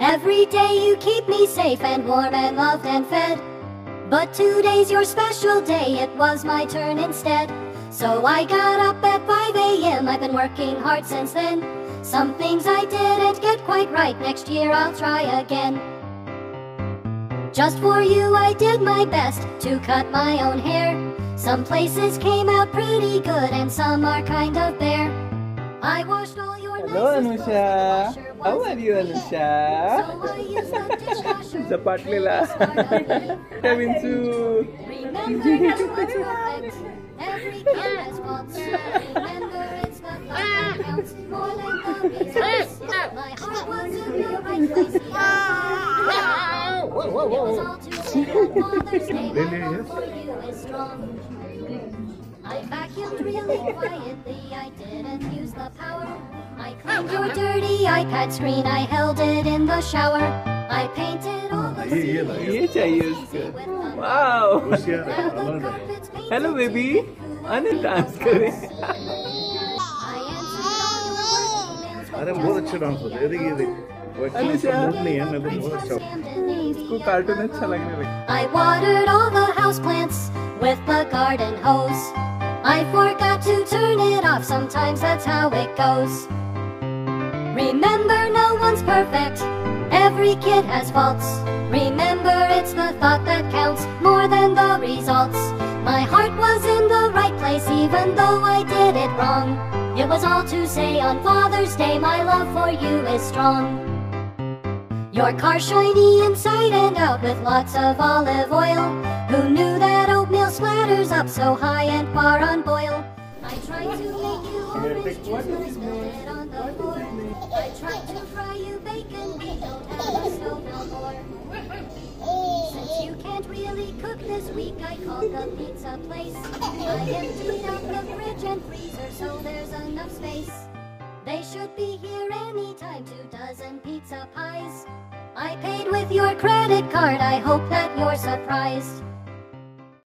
Every day you keep me safe and warm and loved and fed. But today's your special day, it was my turn instead. So I got up at 5 a.m. I've been working hard since then. Some things I didn't get quite right, next year I'll try again. Just for you I did my best to cut my own hair. Some places came out pretty good and some are kind of bare. I washed all your Hello Anusha, how are you Anusha? So I used the dishwasher. Zapatlela. Kevinsu. Remember no one's perfect. Every kid has faults. Remember it's the thought that counts more than the results. My heart was in the right place. It was all too soon on Father's Day. My love for you is strong. I vacuumed really quietly, I didn't use the power. I cleaned your dirty iPad screen, I held it in the shower. I painted all the scenes. Wow! Hello baby! Anil dance kare. अरे बहुत अच्छा dance होता है ये इसको cartoon अच्छा लगने लगा. I watered all the houseplants with the garden hose. I forgot to turn it off, sometimes that's how it goes. Remember no one's perfect, every kid has faults. Remember it's the thought that counts more than the results. My heart was in the right place even though I did it wrong. It was all to say on Father's Day, my love for you is strong. Your car shiny inside and out with lots of olive oil. Who knew that oatmeal splatters up so high and far on boil? I tried to make you orange juice but I spilled it on the floor. I tried to fry you bacon, we don't have a stove no more. Since you can't really cook this week, I called the pizza place. I emptied out the fridge and freezer so there's enough space. They should be here anytime, 2 dozen pizza pies. I paid with your credit card, I hope that you're surprised.